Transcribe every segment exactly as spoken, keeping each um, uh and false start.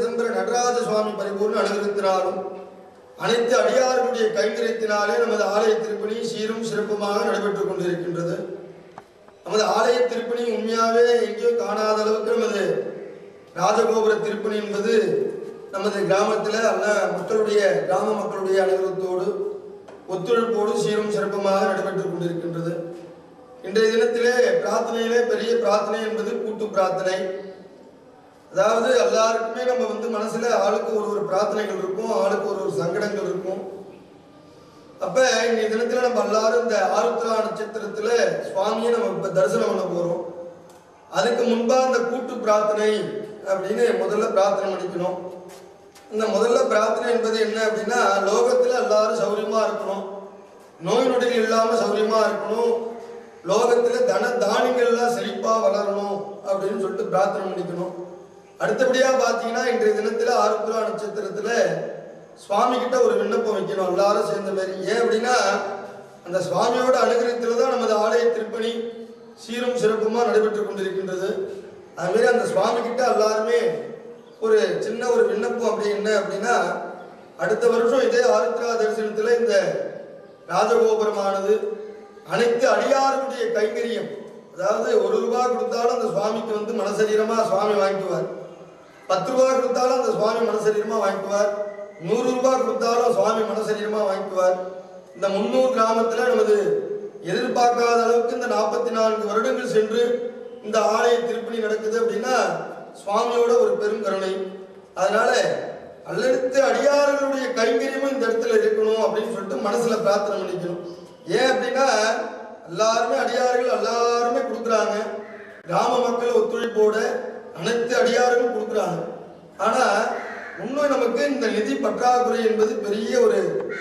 சிதம்பர நடராஜ சுவாமி பரிபூர்ண அனுகிரகத்தினாலும் அனைத்து அடியார்களுடைய கைங்கரியத்தினாலே நமது ஆலய திருப்பணி சீரும் சிறப்புமாக நடைபெற்றுக் கொண்டிருக்கின்றது. நமது ஆலய திருப்பணி உண்மையாகவே எங்கேயோ காணாத அளவுக்கு நமது ராஜகோபுர திருப்பணி என்பது நமது கிராமத்தில் அல்ல மக்களுடைய கிராம மக்களுடைய அனுகிரகத்தோடு ஒத்துழைப்போடு சீரும் சிறப்புமாக நடைபெற்றுக் கொண்டிருக்கின்றது. இன்றைய தினத்திலே பிரார்த்தனையிலே பெரிய பிரார்த்தனை என்பது கூட்டு பிரார்த்தனை. அதாவது எல்லாருக்குமே நம்ம வந்து மனசுல ஆளுக்கு ஒரு ஒரு பிரார்த்தனைகள் இருக்கும், ஆளுக்கு ஒரு ஒரு சங்கடங்கள் இருக்கும். அப்ப இன்றைய தினத்துல நம்ம எல்லாரும் இந்த ஆருத்ரா நட்சத்திரத்துல சுவாமியை நம்ம இப்ப தரிசனம் பண்ண போறோம். அதுக்கு முன்பா இந்த கூட்டு பிரார்த்தனை அப்படின்னு முதல்ல பிரார்த்தனை பண்ணிக்கணும். இந்த முதல்ல பிரார்த்தனை என்பது என்ன அப்படின்னா, லோகத்துல எல்லாரும் சௌரியமா இருக்கணும், நோய் நொடிகள் இல்லாம சௌரியமா இருக்கணும், லோகத்துல தன தானியங்கள் எல்லாம் செழிப்பா வளரணும் அப்படின்னு சொல்லிட்டு பிரார்த்தனை பண்ணிக்கணும். அடுத்தபடியா பாத்தீங்கன்னா இன்றைய தினத்துல ஆருத்ரா நட்சத்திரத்துல சுவாமி கிட்ட ஒரு விண்ணப்பம் வைக்கணும் எல்லாரும் சேர்ந்த மாதிரி. ஏன் அப்படின்னா அந்த சுவாமியோட அனுகிரகத்துலதான் நமது ஆலய திருப்பணி சீரும் சிறப்புமா நடைபெற்றுக் கொண்டிருக்கின்றது. அது மாதிரி அந்த சுவாமி கிட்ட எல்லாருமே ஒரு சின்ன ஒரு விண்ணப்பம் அப்படி என்ன அப்படின்னா, அடுத்த வருஷம் இதே ஆருத்ரா தரிசனத்துல இந்த ராஜகோபுரமானது அனைத்து அடியார்களுடைய கைங்கரியம், அதாவது ஒரு ரூபாய் கொடுத்தாலும் அந்த சுவாமிக்கு வந்து மனசரீரமா சுவாமி வாங்கிக்குவார், பத்து ரூபாய் கொடுத்தாலும் அந்த சுவாமி மனசரீரமா வாங்கிக்குவார், நூறு ரூபாய் கொடுத்தாலும் சுவாமி மனசரீரமா வாங்கிக்குவார். இந்த முன்னூறு கிராமத்துல நமது எதிர்பார்க்காத அளவுக்கு இந்த நாற்பத்தி நான்கு வருடங்கள் சென்று இந்த ஆலய திருப்பணி நடக்குது அப்படின்னா சுவாமியோட ஒரு பெரும் கருணை. அதனால அல்லெடுத்து அடியார்களுடைய கைங்கரியமும் இந்த இடத்துல இருக்கணும் அப்படின்னு சொல்லிட்டு மனசுல பிரார்த்தனை பண்ணிக்கணும். ஏன் அப்படின்னா எல்லாருமே அடியார்கள் எல்லாருமே கொடுக்குறாங்க, கிராம மக்கள் ஒத்துழைப்போட அனைத்து அடியார்களும் கொடுக்குறாங்க. ஆனா இன்னும் நமக்கு இந்த நிதி பற்றாக்குறை என்பது பெரிய ஒரு,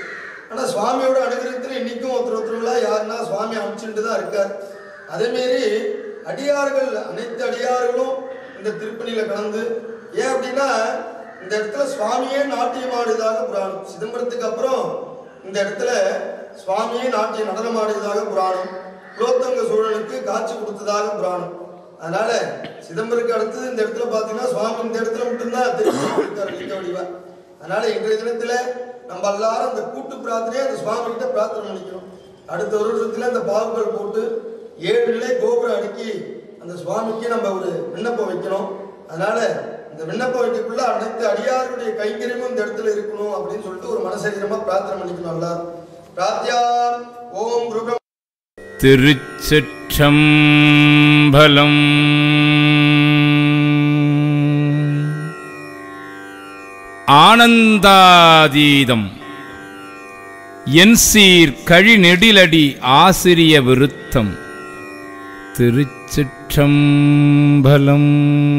ஆனா சுவாமியோட அனுகிரகத்துல இன்னைக்கும் ஒருத்தர் ஒருத்தருங்களா யாருன்னா சுவாமி அமைச்சுட்டு தான் இருக்கார். அதே மாரி அடியார்கள் அனைத்து அடியார்களும் இந்த திருப்பணியில கலந்து, ஏன் அப்படின்னா இந்த இடத்துல சுவாமியே நாட்டியம் ஆடுவதாக புராணம். சிதம்பரத்துக்கு அப்புறம் இந்த இடத்துல சுவாமியே நாட்டிய நடனம் ஆடியதாக புராணம், குலோத்தங்க சோழனுக்கு காட்சி கொடுத்ததாக புராணம். அதனால சிதம்பரத்துக்கு அடுத்தது இந்த இடத்துல பாத்தீங்கன்னா சுவாமி இந்த இடத்துல மட்டும்தான் தெரிவித்தார் லிங்க வடிவா. அதனால இன்றைய தினத்துல நம்ம எல்லாரும் அந்த கூட்டு பிரார்த்தனையை அந்த சுவாமி கிட்ட பிரார்த்தனை பண்ணிக்கணும். அடுத்த ஒரு வருஷத்துல அந்த பாவுகள் போட்டு ஏழு நிலை கோபுரம் அடுக்கி அந்த சுவாமிக்கு நம்ம ஒரு விண்ணப்பம் வைக்கணும். அதனால இந்த விண்ணப்பம் வைக்கக்குள்ள அனைத்து அடியாருடைய கைங்கரியமும் இந்த இடத்துல இருக்கணும் அப்படின்னு சொல்லிட்டு ஒரு மனசரீரமா பிரார்த்தனை பண்ணிக்கணும் எல்லாரும். பிரார்த்தியா ஓம் குரு திருச்சிற்றம்பலம். ஆனந்தாதீதம் என் சீர் கழி நெடிலடி ஆசிரிய விருத்தம். திருச்சிற்றம்பலம்.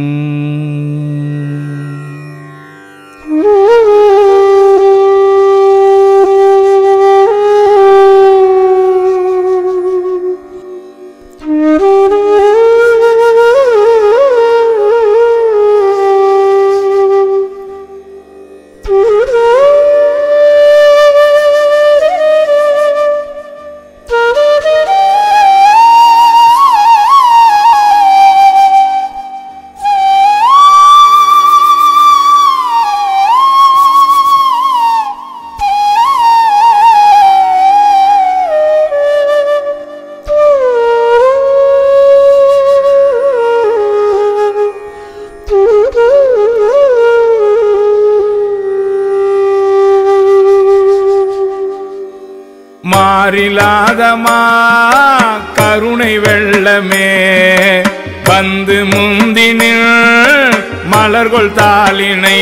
மாறிலாதமா கருணை வெள்ளமே வந்து முந்தினில் மலர்கொள் தாளினை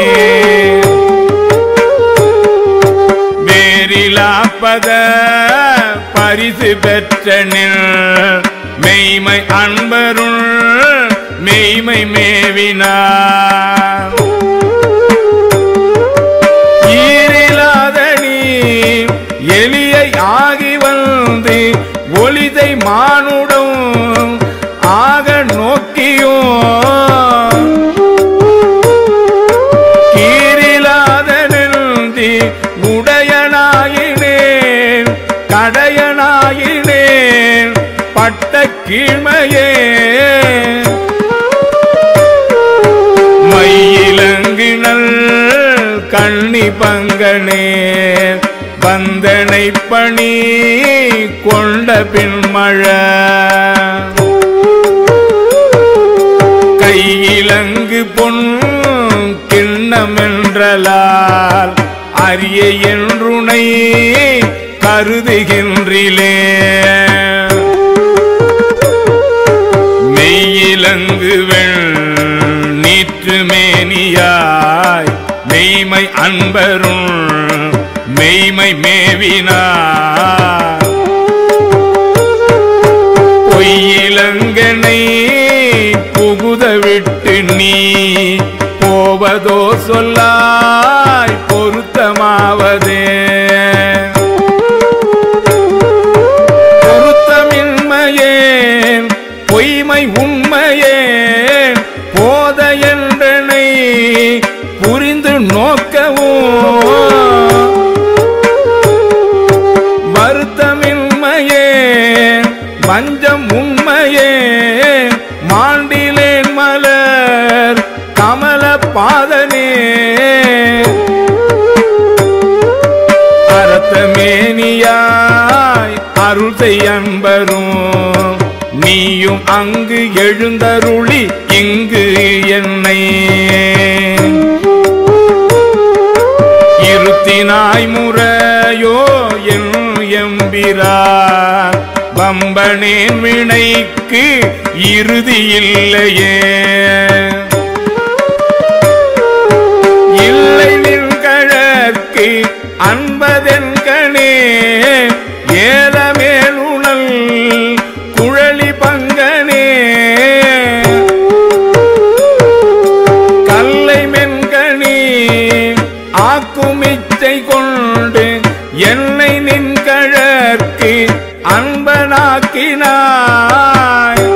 வேறிலாப்பத பரிசு பெற்றனில் மெய்மை அன்பருள் மெய்மை மேவினார். ஈரிலாத நீ எலியை ஆகி வந்து ஒளிதை மானுடம் ஆக நோக்கியோ கீரிலாத நின்றி உடையனாயினேன் கடையனாயினேன் பட்ட கீழ்மையே மையிலங்கின கண்ணி பங்கனே வந்தனை பணி கொண்ட பின்மழ கையிலங்கு பொன் கிண்ணமென்றலால் அரிய என்றுனை கருதுகின்றிலே மெய்யிலங்கு வெள் நீற்று மேனியாய் மெய்மை அன்பரும் மெய்மை மேவினார் பொய்யிலங்கனை புகுத விட்டு நீ போவதோ சொல்லாய் பொருத்தமாவதே பொருத்தமின்மையேன் பொய்மை உண்மையேன் போத என்றனை புரிந்து நோக்கவும் வருத்தமின்மையேன் வஞ்சம் உண்மையேன் மாண்டிலேன் மலர் கமல பாதனே அரத்தமேனியாய் அருள் செய்யன்பரும் நீயும் அங்கு எழுந்தருளி இங்கு என்னை இருத்தினாய் முறையோ என் எம்பிரார் வம்பனேன் வினைக்கு இறுதி இல்லையே இல்லை நின்கழற்கு அன்பதென் கணே ஏலமேலுணல் குழலி பங்கனே கல்லை மென்கணி ஆக்குமிச்சை கொண்டு என்னை நின்கழற்கு அன்பனாக்கினாய்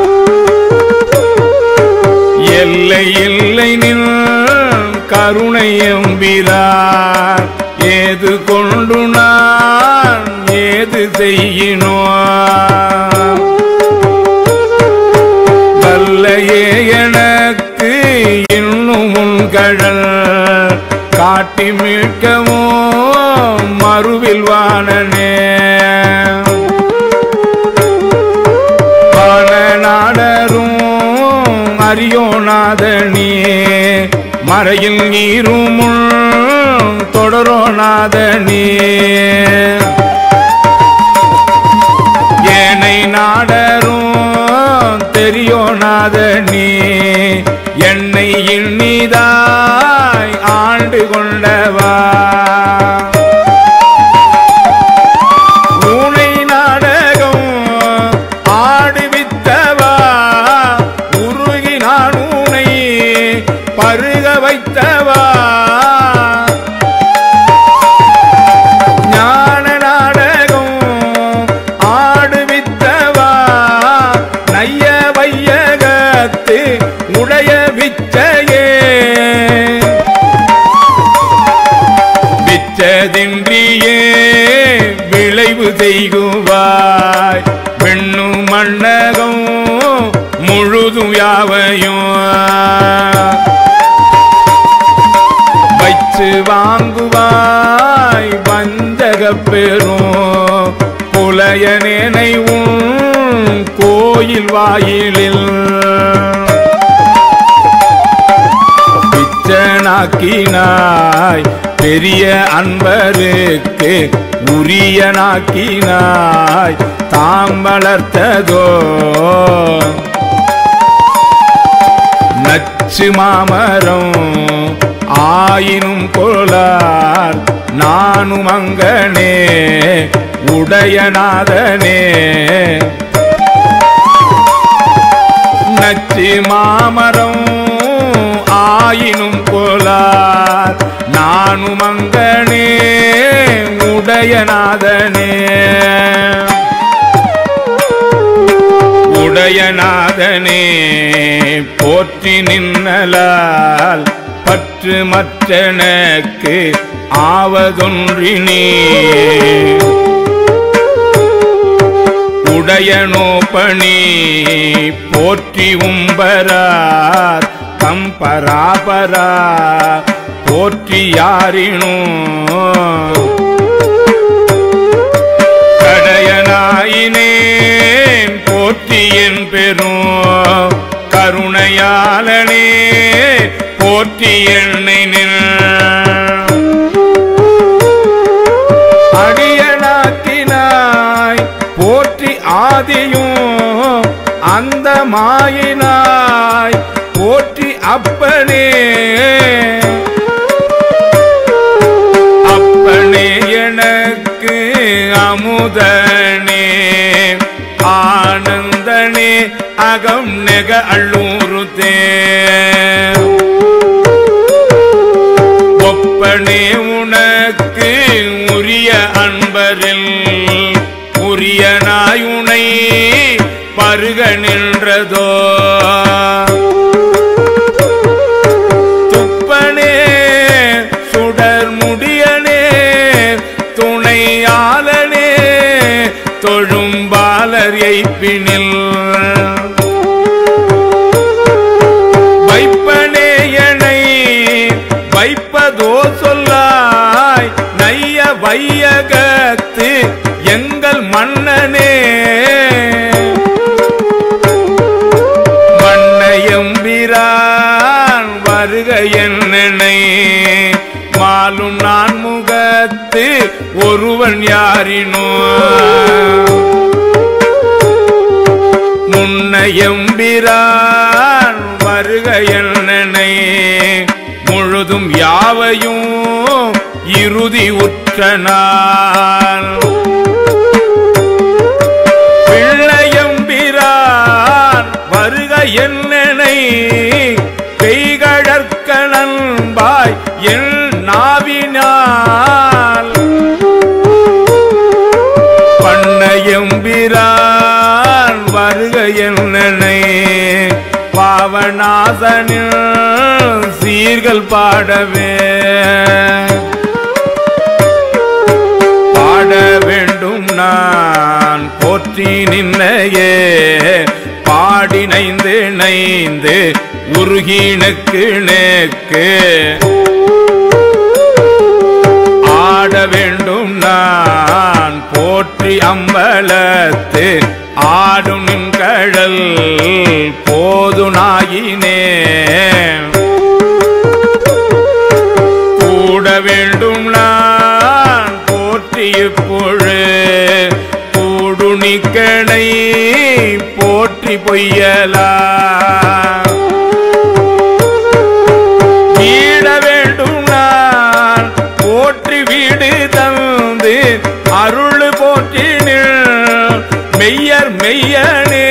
எல்லை இல்லை நின் கருணை எம்பிரார் ஏது கொண்டு நான் ஏது செய்யினோ வல்லையே எனக்கு இன்னும் உன் கழல் காட்டி மீட்கவோ மறுவில் வாணனே வாணநாடரும் அறியோநாதனே மறையில் நீரும் தொடரோநாதனே ஏனை நாடரும் தெரியோநாதனே என்னை இன்னிதாய் ஆண்டு கொண்டவா ஊனை நாடகம் ஆடுவித்தவா உருகி நான் ஊனை பருக வைத்தவா ஞான நாடகம் ஆடுவித்தவா நைய வையகத்து உடைய விச்சையே விச்சதின்றியே விளைவு செய்குவாய் பெண்ணு மண்ணகம் முழுதும் யாவையும் வைச்சு வாங்குவாய் வஞ்சக பெரும் புலையனேனை உன் கோயில் வாயிலில் பிச்சனாக்கினாய் பெரிய அன்பருக்கு உரியனாக்கினாய் தாம் வளர்த்ததோ நச்சு மாமரம் ஆயினும் கொளார் நானும் அங்கனே உடையநாதனே நச்சு மாமரம் ஆயினும் கொளார் நானும் அங்கனே உடையநாதனே உடையநாதனே போற்றி நின்னலால் பற்று மற்றனக்கு ஆவதொன்றினே உடையனோ பணி போற்றி உம்பரார் கம்பராபரா போற்றி யாரினும் கடையனாயினேன் போற்றி என் பெரும் கருணையாளனே போற்றி என்னை நின் அடியனாக்கினாய் போற்றி ஆதியும் அந்த மாயினாய் போற்றி அப்பனே அப்பனே எனக்கு அமுதனே ஆனந்தனே அகம் நெக அள்ளூருத்தே ஒப்பனே உனக்கு உரிய அன்பரில் உரிய நாயுனை பருக நின்றதோ துப்பனே சுடர் முடியனே துணையாளனே தொழும்பாலர் எய்ப்பினில் வைப்பனே என்னை வைப்பதோ சொல்லாய் நைய வையகத்து எங்கள் மன்னனே மன்னையம்பிரான் வருக என்னை மாலும் நான் முகத்து ஒருவன் யாரினோ முன்னையம்பிரான் வருக என்னை முழுதும் யாவையும் இறுதி உற்ற நாள் பிள்ளையம்பிரான் வருக என்னை பெய்கழற்கணன்பாய் என் நாவினால் பண்ணையம்பிரான் வருக என்னை பாவநாசனில் சீர்கள் பாடவே பாட வேண்டும் நான் போற்றி நின்னையே பாடி நைந்து நைந்து உருகினுக்கு நேக்கு ஆட வேண்டும் நான் போற்றி அம்பலத்து ஆடும் நின்கழல் போது நாயினே கூட வேண்டும் நான் போற்றி இப்பொழு கூடு நிக்கணை போற்றி பொய்யலா வீட வேண்டும் நான் போற்றி வீடு தந்து அருள் போற்றி மெய்யர் மெய்யனே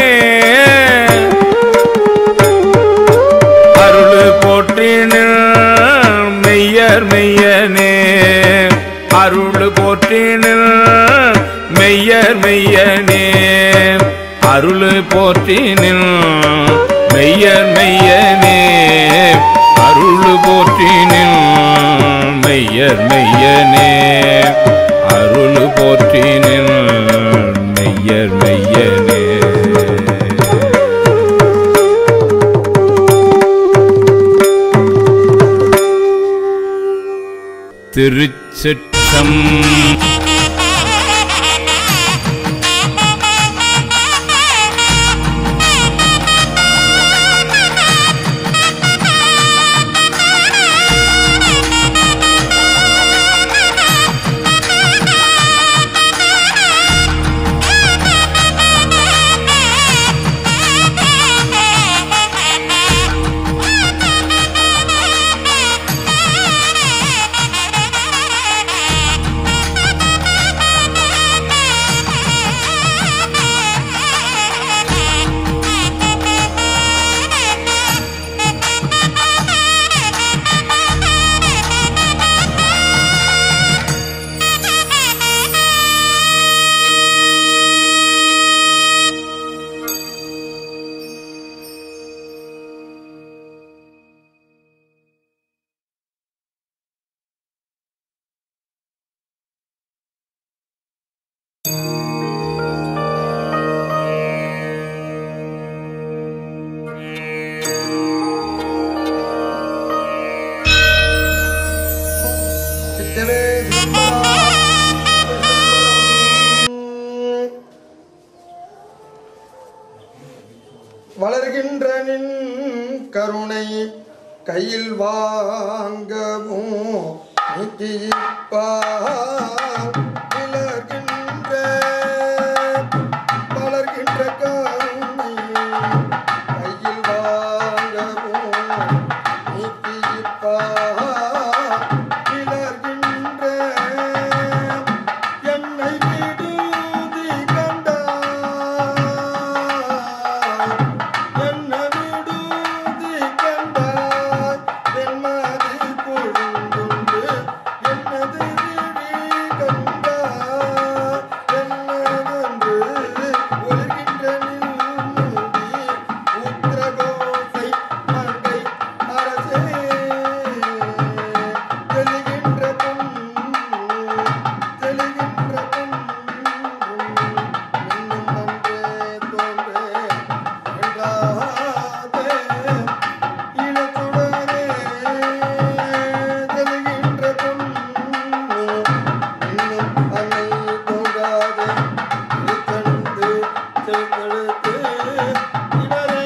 அருள் போற்றி மெய்யர் மெய்யனே அருள் போற்றி மெய்யர் மெய்யனே அருள் போற்றி மெய்யர் மெய்யனே அருள் போற்றி மெய்யர் மெய்யனே அருள் போற்றி மெய்யர் மெய்யனே திருச்சிற்றம் Thank you. சிவே வளர்கின்ற நின் கருணை கையில் வாங்கவும் நீக்கிப்பார் விளர்கின்ற வளர்கின்ற கருணை கையில் வாங்கவும் நீக்கிப்பார் விளர்கின்ற என்னை விடுதி கண்டார் என்ன விடுதி கண்டார் என்மதி கொழுந்துண்டு என்னது விழி கண்டார் என்னதென்று ஒழுகின்ற நில்முடி உத்திரகோசை மங்கை அரசே தெளிகின்ற பொன் தெளிகின்ற பொன் இன்னும் நன்றே தோன்றே என்றாதே இனத்துடனே தெளிகின்ற பொன் இன்னும் அன்னை தோன்றாதே இழுத்தெழுந்து செலுத்தெழுத்து இவரே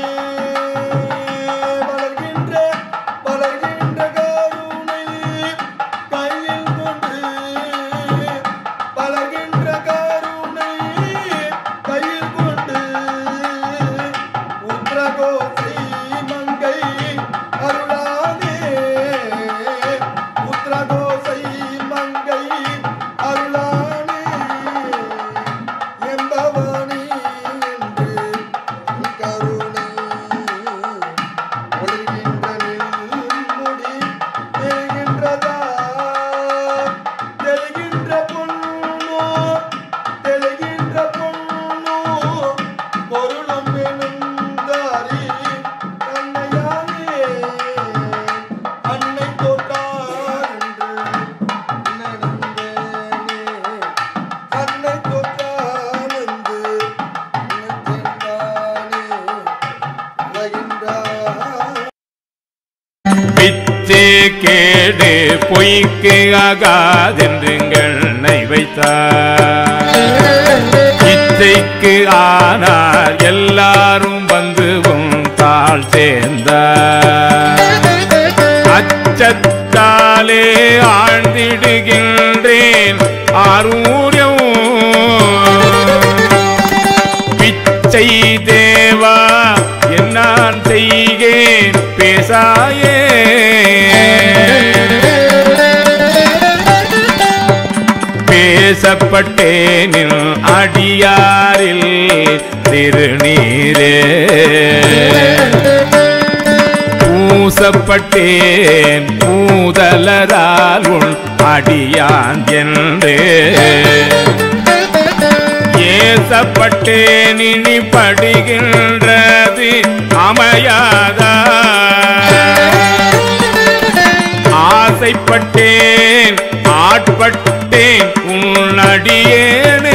வளர்கின்ற வளர்கின்ற கருணை கையில் கொண்டு வளர்கின்ற கருணை கையில் கொண்டு உத்ரகோசை மங்கை அருளானே உத்ரகோசை மங்கை அருளானே என்பவானே என்று கருணை ஒளிகின்ற நில்முடி தெரிகின்றதா தெளிகின்ற பொன்னோ தெளிகின்ற பொன்னோ பொருளும் எனுந்தாரி கண்ணையானே அன்னை தோற்றார் என்று நடந்தேனே அன்னை தோற்றார் என்று நினைத்தேன்தானே உலகின்றார் பிச்சை கேடு பொய்க்கு ஆகாதென்றுங்களை வைத்தார் இச்சைக்கு ஆனார் எல்லாரும் வந்து உன் தாழ் சேர்ந்தார் அச்சத்தாலே ஆழ்ந்திடுகின்றேன் ஆரூரியம் பிச்சை தேவா என்னான் செய்கேன் பேசாயே பேசப்பட்டேனில் அடியாரில் திருநீரே பூசப்பட்டேன் பூதலரால் உன் அடியான் என்றே ஏசப்பட்டேன் இனி படுகின்றது அமையாதா ஆசைப்பட்டேன் ஆட்பட்டேன் உன் அடியேனே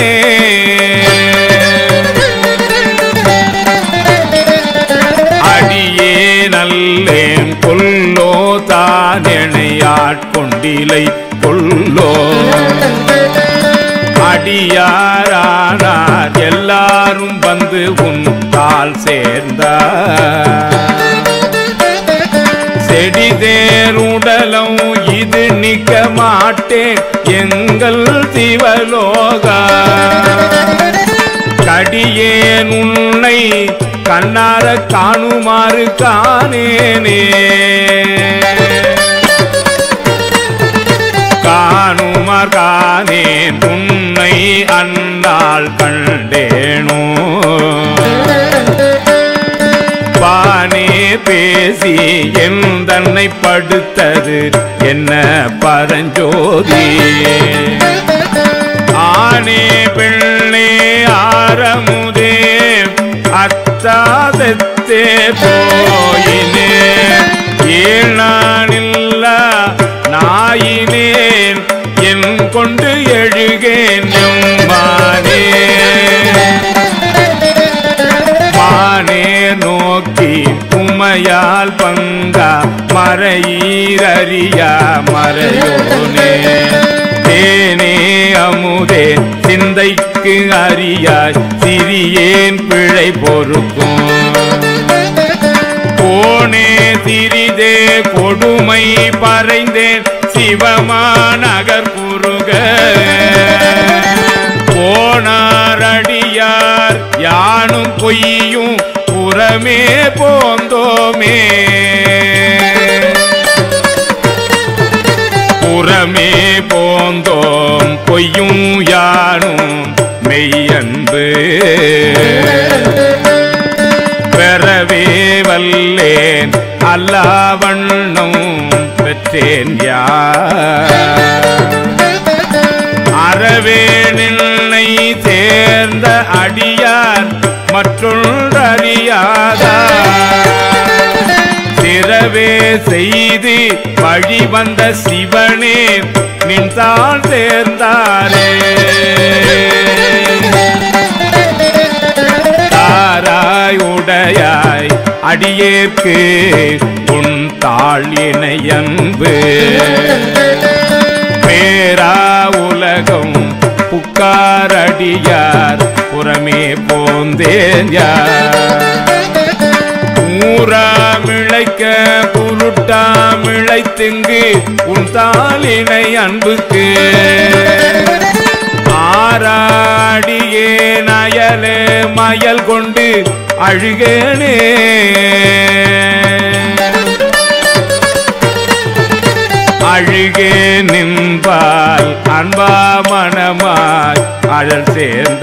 அடியே நல்லேன் கொல்லோ தானெனை ஆட்கொண்டிலை கொல்லோ அடியாரானார் எல்லாரும் வந்து உன் தாள் சேர்ந்தார் செடிதேருடலம் இது நிக்க மாட்டேன் எங்கள் சிவலோகா கடியேன் உன்னை கண்ணார காணுமாறு காணேனே காணுமார் காணேன் உன்னை அந்நாள் கண்டேனோ பானே பேசி என் தன்னை படுத்தது என்ன பரஞ்சோதி ஆனே பெண்ணே ஆரமுதே அத்தாதத்தே போயினே ஏழானில்ல நாயினேன் என் கொண்டு எழுகேன் எம்மானே மானே நோக்கி உமையால் பங்கா மறையீரறியா மறையோனே தேனே அமுதே சிந்தைக்கு அறியாய் சிறியேன் பிழை பொறுக்கும் போனே சிறிதே கொடுமை பறைந்தேன் சிவமாநகர் குறுக போனாரடியார் யானும் பொய்யும் புறமே போந்தோமே புறமே போந்தோம் பொய்யும் யானும் மெய்யன்பு பெறவே வல்லேன் அல்லாவண்ணம் பெற்றேன் யார் அறவே நின்னை சேர்ந்த அடியார் மற்றொன்றறியாதார் திறவே செய்து வழி வந்த சிவனே நின்றால் சேர்ந்தாரே தாராய் உடையாய் அடியேற்கு உன் தாழ் இணையன்பு பேரா உலகம் புக்காரடியார் புறமே போந்தேன் யார் ஊராமிழைக்க குருட்டாமிழைத்துங்கு உன் தாளினை அன்புக்கு ஆராடியே நயலே மயல் கொண்டு அழுகேனே அழுகே நின்பால் அன்பா மனமாய் அழல் சேர்ந்த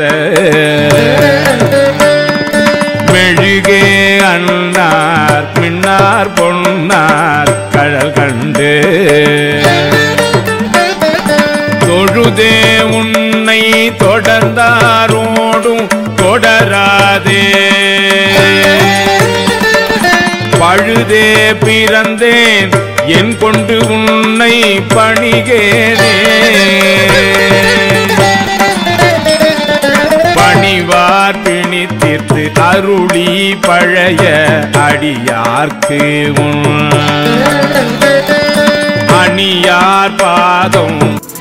மெழுகே அண்ணார் மின்னார் பொன்னார் கழல் கண்டு தொழுதே உன்னை தொடர்ந்தாரோடும் தொடராதே பழுதே பிறந்தேன் என் கொண்டு உன்னை பணிகேனே பணிவார் பிணித்திற்கு அருளி பழைய அடியார்க்கு உன் அணியார் பாதம்